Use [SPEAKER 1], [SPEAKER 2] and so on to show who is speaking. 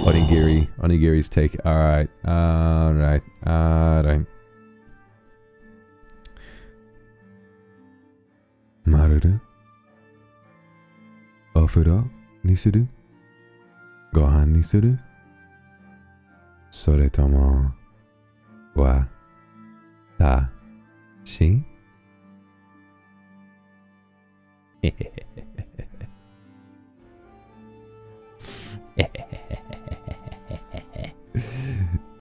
[SPEAKER 1] Onigiri's take. Alright. Alright. Alright. Maruru. Ofuro ni suru? Gohan ni suru? Soretomo wa ta shi?